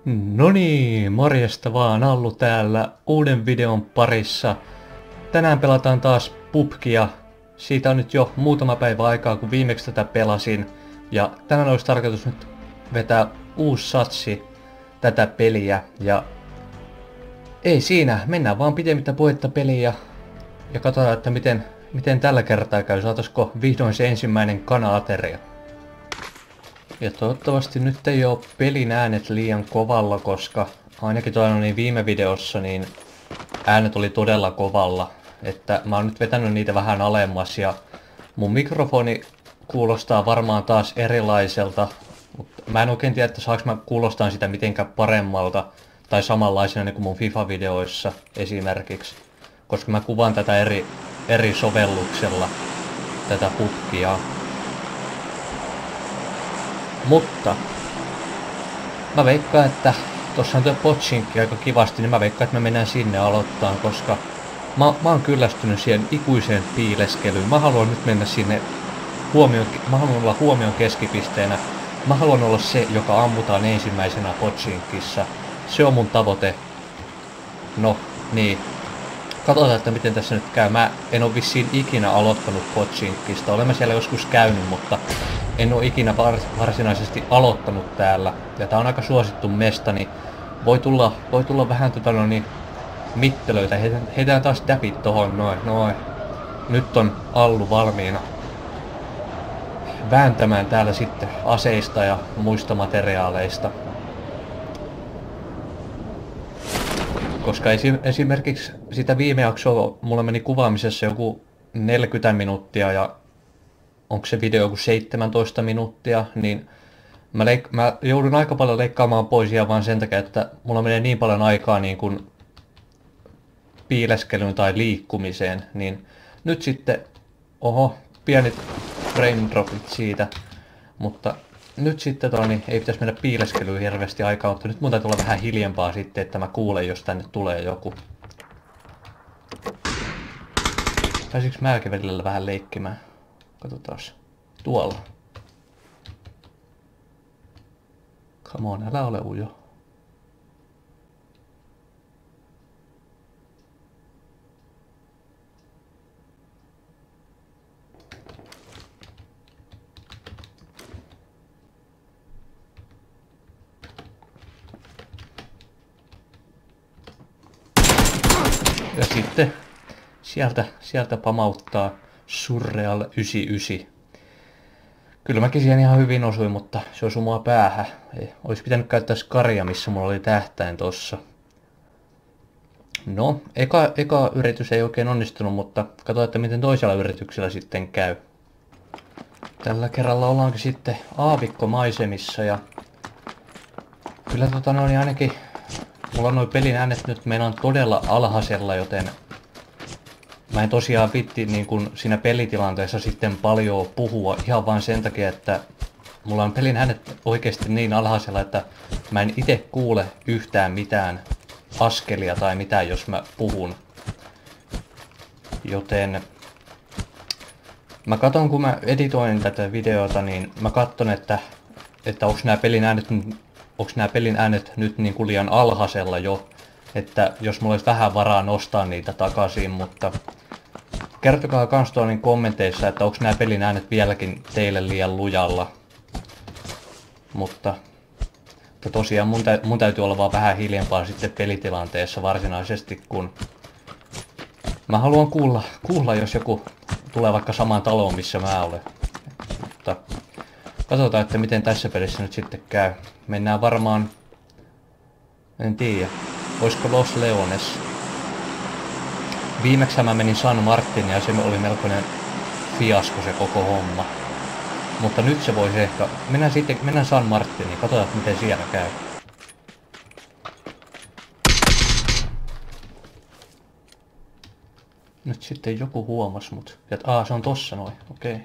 No niin, morjesta vaan, Allu täällä uuden videon parissa. Tänään pelataan taas PUBGia. Siitä on nyt jo muutama päivä aikaa, kun viimeksi tätä pelasin. Ja tänään olisi tarkoitus nyt vetää uusi satsi tätä peliä. Ja ei siinä, mennään vaan pitemmittä puhetta peliä. Ja katsotaan, että miten tällä kertaa käy. Saataisiko vihdoin se ensimmäinen kana-ateria. Ja toivottavasti nyt ei ole pelin äänet liian kovalla, koska ainakin niin viime videossa niin äänet oli todella kovalla. Että mä oon nyt vetänyt niitä vähän alemmas ja mun mikrofoni kuulostaa varmaan taas erilaiselta. Mutta mä en oikein tiedä, että saaks mä kuulostaa sitä mitenkään paremmalta tai samanlaisena niin kuin mun FIFA-videoissa esimerkiksi. Koska mä kuvaan tätä eri sovelluksella, tätä PUBGia. Mutta mä veikkaan, että tossa on tuo Potsinkki aika kivasti, niin mä veikkaan, että me mennään sinne aloittaa, koska mä oon kyllästynyt siihen ikuiseen piileskelyyn. Mä haluan nyt mennä sinne mä haluan olla huomion keskipisteenä. Mä haluan olla se, joka ammutaan ensimmäisenä Potsinkissa. Se on mun tavoite. No, niin. Katsotaan, että miten tässä nyt käy. Mä en oo vissiin ikinä aloittanut Potsinkista. Olemme siellä joskus käynyt, mutta en oo ikinä varsinaisesti aloittanut täällä. Ja tää on aika suosittu mesta, niin voi tulla vähän mittelöitä. Heitään taas däpit tohon, noin. Nyt on Allu valmiina vääntämään täällä sitten aseista ja muista materiaaleista. Koska esimerkiksi sitä viime jaksoa mulla meni kuvaamisessa joku 40 minuuttia ja onko se video joku 17 minuuttia, niin mä joudun aika paljon leikkaamaan pois ihan vaan sen takia, että mulla menee niin paljon aikaa niin kuin piileskelyyn tai liikkumiseen, niin nyt sitten, pienet frame dropit siitä, mutta nyt sitten niin ei pitäisi mennä piileskelyyn hirveästi aikaa, mutta nyt mun täytyy olla vähän hiljempaa sitten, että mä kuulen, jos tänne tulee joku. Pääsikö mäkin välillä vähän leikkimään? Katsotaas. Tuolla. Come on, älä ole ujo. Ja sitten sieltä pamauttaa Surreal 99. Kyllä mäkin siihen ihan hyvin osuin, mutta se osui mua päähän. Olisi pitänyt käyttää skaria, missä mulla oli tähtäin tossa. No, eka yritys ei oikein onnistunut, mutta katsotaan, että miten toisella yrityksellä sitten käy. Tällä kerralla ollaankin sitten aavikkomaisemissa ja kyllä niin ainakin mulla on noi pelin äänet nyt meinaan todella alhaisella, joten mä en tosiaan vitti niin kun siinä pelitilanteessa sitten paljon puhua ihan vain sen takia, että mulla on pelin äänet oikeasti niin alhaisella, että mä en itse kuule yhtään mitään askelia tai mitään, jos mä puhun. Joten mä katon, kun mä editoin tätä videota, niin mä katon, että onks nää pelin äänet nyt niin kuin liian alhaisella jo, että jos mulla olisi vähän varaa nostaa niitä takaisin, mutta kertokaa kans tuolla niin kommenteissa, että onko nämä pelin äänet vieläkin teille liian lujalla. Mutta tosiaan mun täytyy olla vaan vähän hiljempaa sitten pelitilanteessa varsinaisesti, kun mä haluan kuulla jos joku tulee vaikka samaan taloon, missä mä olen. Mutta katsotaan, että miten tässä pelissä nyt sitten käy. Mennään varmaan, en tiedä, olisiko Los Leones. Viimeksi mä menin San Martin ja se oli melkoinen fiasko se koko homma. Mutta nyt se voisi ehkä, mennään San Martiniin, katsotaan miten siellä käy. Nyt sitten joku huomas mut. Se on tossa noin, okei.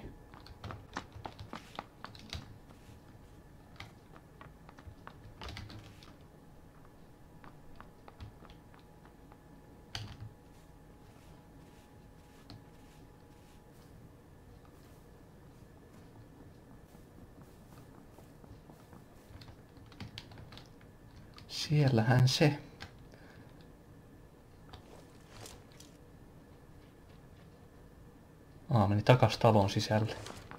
Siellähän se. Meni takas talon sisälle.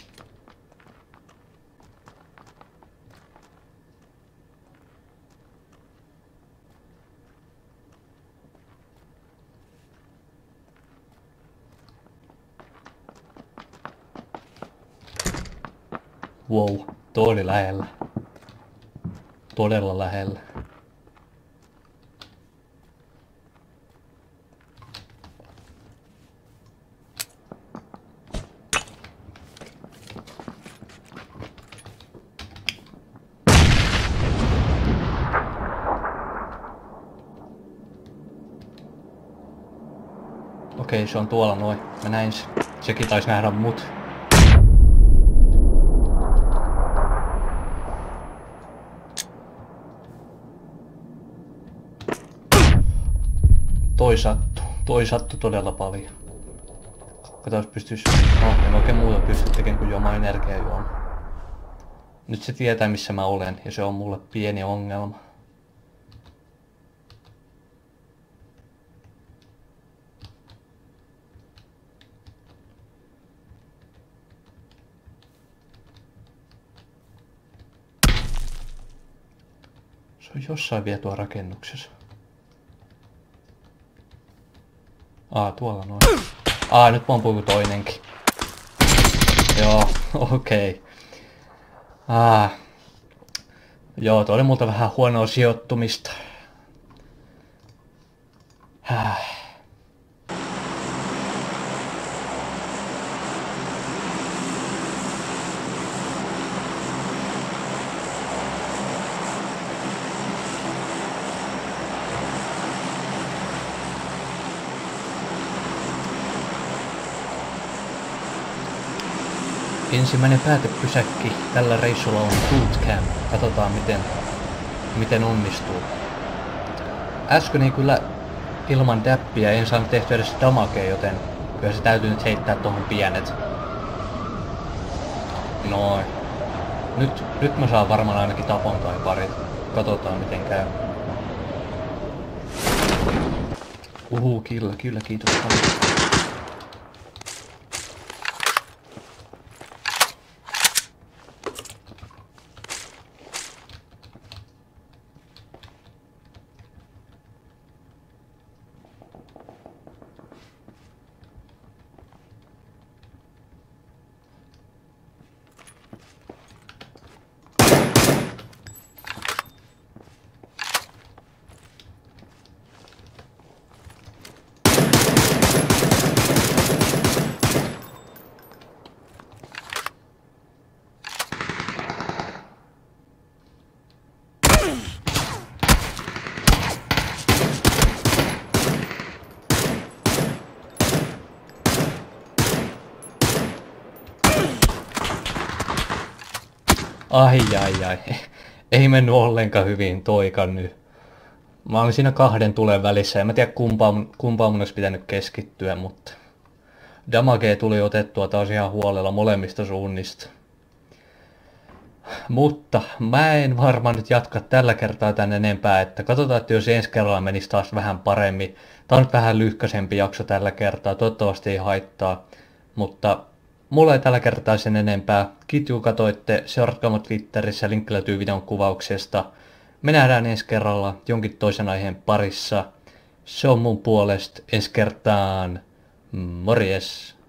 Wow, tuo oli lähellä. Todella lähellä. Okei, se on tuolla noin. Mä näin se. Sekin taisi nähdä mut. Toi sattu todella paljon. Katsotaan, pystyis... en oikein muuta pysty tekemään kuin juomaan energiajuoma. Nyt se tietää missä mä olen ja se on mulle pieni ongelma. Se on jossain vielä tuo rakennuksessa. Tuolla noin. Nyt pompuu toinenkin. Joo, okei. Joo, tuo oli multa vähän huonoa sijoittumista. Ensimmäinen päätepysäkki tällä reissulla on Bootcamp. Katsotaan miten onnistuu. Äsken ei kyllä ilman däppiä en saanut tehtyä edes damagea, joten kyllä se täytyy nyt heittää tuohon pienet. Noin. Nyt mä saan varmaan ainakin tapon tai pari. Katsotaan miten käy. Kyllä, kiitos paljon. Ai. Ei mennyt ollenkaan hyvin toikan nyt. Mä olin siinä kahden tulen välissä ja mä tiedä kumpaan mun olisi pitänyt keskittyä, mutta damagea tuli otettua taas ihan huolella molemmista suunnista. Mutta mä en varmaan nyt jatka tällä kertaa tän enempää, että katsotaan, että jos ensi kerralla menisi taas vähän paremmin. Tää on nyt vähän lyhkäisempi jakso tällä kertaa, toivottavasti ei haittaa, mutta mulla ei tällä kertaa sen enempää. Kiitos kun katoitte, seuratkaa mut Twitterissä, linkki löytyy videon kuvauksesta. Me nähdään ensi kerralla jonkin toisen aiheen parissa. Se on mun puolesta ensi kertaan. Morjes!